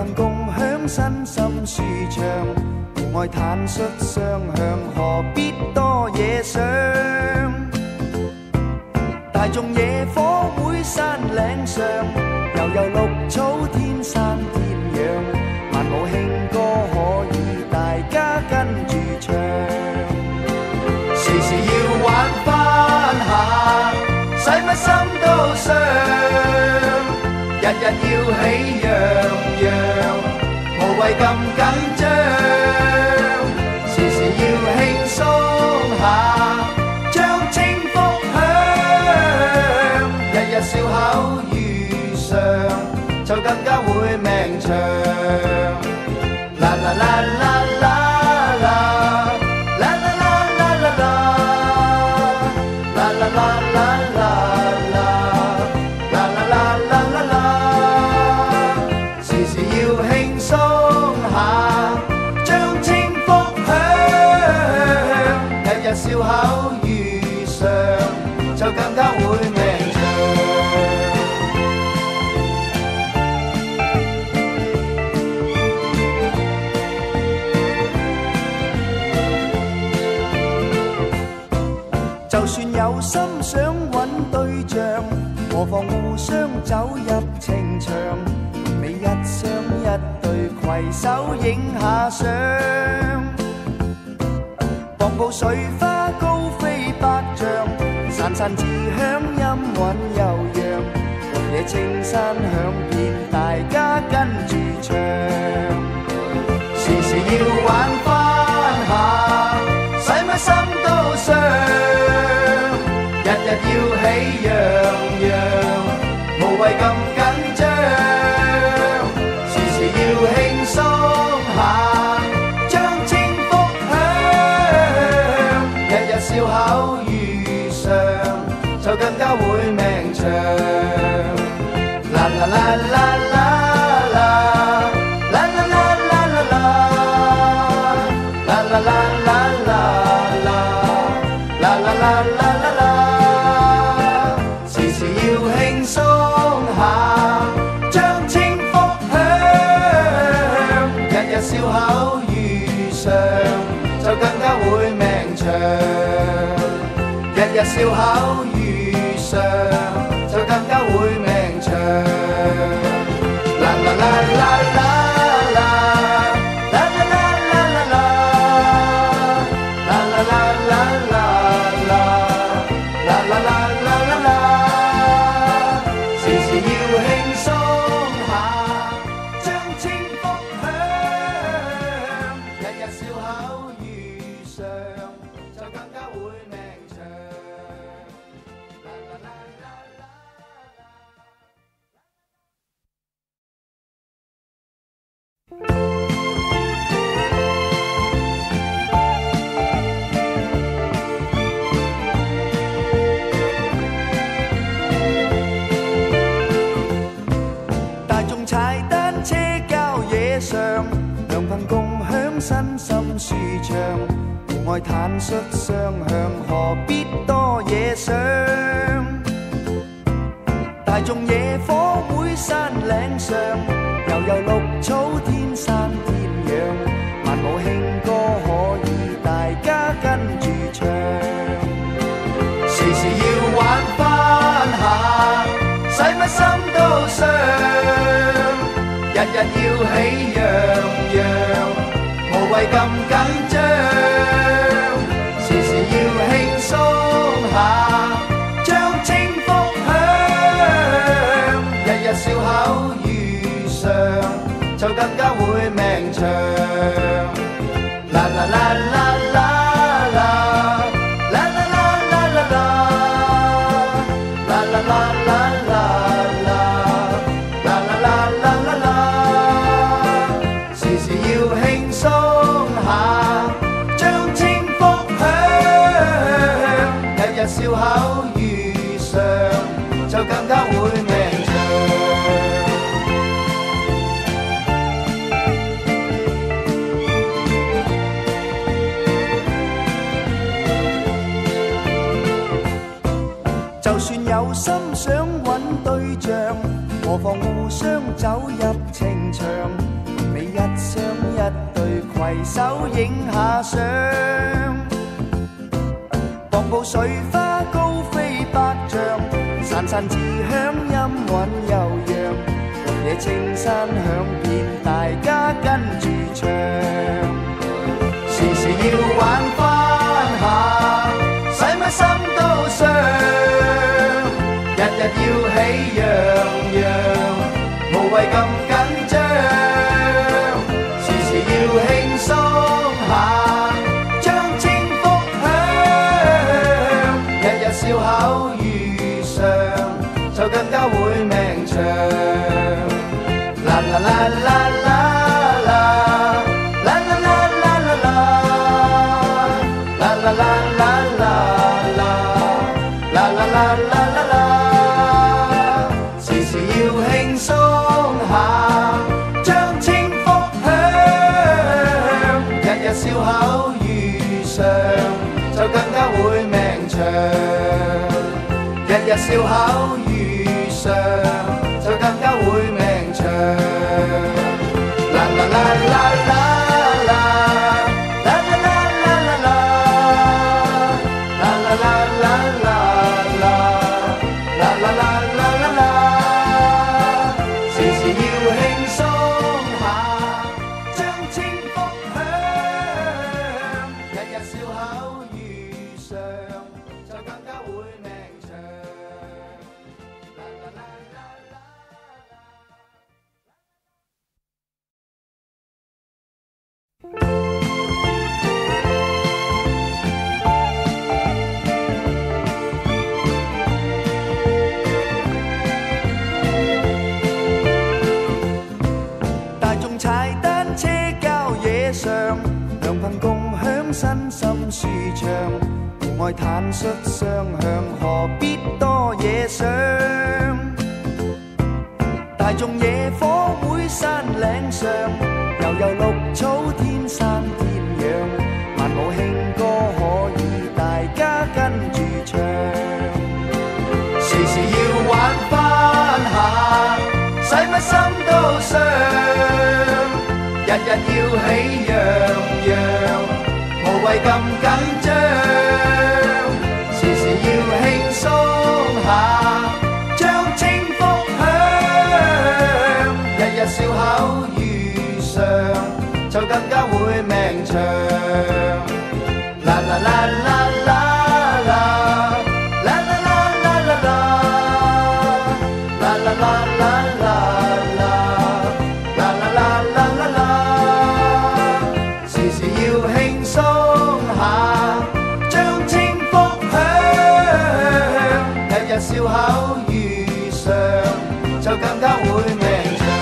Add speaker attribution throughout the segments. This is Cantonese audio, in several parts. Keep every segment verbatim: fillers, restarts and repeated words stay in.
Speaker 1: 朋共享身心舒暢，互愛坦率雙向，何必多野想？大眾野火會山嶺上，悠悠綠草天山天養，萬無慶歌可以大家跟住唱，時時要玩返下，使乜心都傷，日日要喜洋洋，無謂咁緊張，時時要輕鬆下，將清福享，日日笑口如常，就更加會命長。啦啦啦啦啦啦，啦啦啦啦啦啦，啦啦啦啦啦。笑口如常，就更加會命長。就算有心想揾對象，何妨互相走入情場，你一雙一對攜手影下相。蚌埠水花高飛百丈，潺潺自香音韻悠揚，綠野青山響遍，大家跟住唱，時時要玩返下，使乜心都傷，日日要喜洋洋，無謂咁緊張，時時要輕鬆下，笑口如常，就更加會命長。啦啦啦啦啦啦，啦啦啦啦啦啦，啦啦啦啦啦，啦啦啦啦啦，時時要輕鬆下，將清福享，日日笑口如常，就更加會命長。日日笑口如常，就更加會命長。啦啦啦啦啦啦，啦啦啦啦啦啦，啦啦啦啦啦，啦啦啦啦啦，時時要輕鬆下，將清福享，日日笑口如常，就更加會命長。大眾踩單車郊野上，良朋共享身心舒暢，互愛坦率雙向，何必多野想？大眾野火會山嶺上，悠悠綠草天山天養，萬無慶歌可以大家跟住唱，時時要玩返下，使乜心都傷，日日要喜洋洋，無謂咁緊張，時時要輕鬆下，將清福享，日日笑口如常，就更加會命長。啦啦啦啦啦啦，啦啦啦啦啦啦，啦啦啦啦啦，啦啦啦啦啦，時時要輕鬆下，將清福享，日日笑口如常，就更加會命長。就算有心想揾對象，何何妨互相走入情場，未一雙一對攜手影下相。瀑布水花高飛百丈，潺潺自響音韻悠揚。綠野青山響遍，大家跟住唱。時時要玩返下，使乜心都傷。日日要喜洋洋，無謂咁緊張。時時要輕鬆下，將清福享。日日笑口如常，就更加會命長。啦啦啦啦啦啦，啦啦啦啦啦啦，啦啦啦啦啦啦，啦啦啦啦啦。輕鬆下，將清福享，日日笑口如常，就更加會命長。日日笑口如常，就更加會命長。啦啦啦啦啦啦，啦啦啦啦啦啦，啦啦啦啦啦啦，啦啦啦啦啦。身心舒暢，戶外坦率雙向，何必多嘢想？大眾野火會山嶺上，悠悠綠草天山天陽，萬舞輕歌可以大家跟住唱。時時要玩返下，使乜心都傷。日日要喜洋洋，無謂咁緊張。時時要輕鬆下，將清福享。日日笑口如常，就更加會命長。啦啦啦啦啦啦，啦啦啦啦啦啦，啦啦啦啦啦啦，啦啦啦啦啦。時時要輕鬆下，將清福享。日日笑口如常，就更加會命長。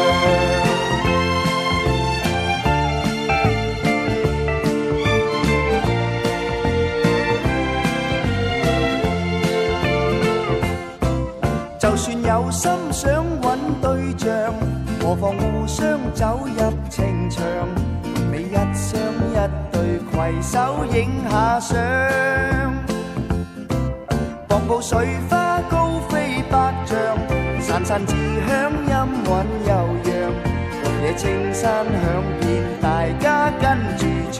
Speaker 1: 就算有心想揾對象，何妨互相走入情場，未一雙一對攜手影下相。瀑布水花高飛百丈，潺潺自響音韻悠揚。綠野青山響遍，大家跟住唱。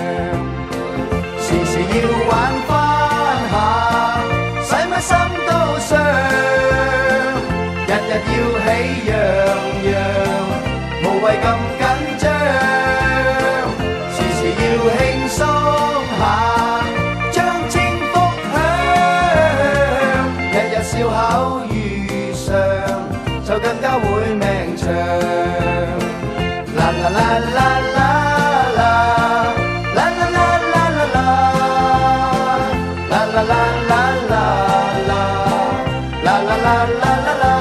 Speaker 1: 時時要玩返下，使乜心都傷。日日要喜洋洋，無謂咁緊張。時時要輕鬆下，將清福享。日日笑口如常，就更加會命長。啦啦啦啦啦啦，啦啦啦啦啦啦，啦啦啦啦啦啦，啦啦啦啦啦。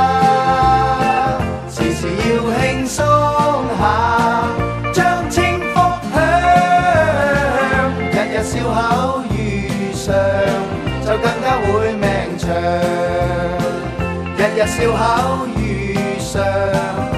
Speaker 1: 要輕鬆下，將清福享。日日笑口如常，就更加會命長。日日笑口如常。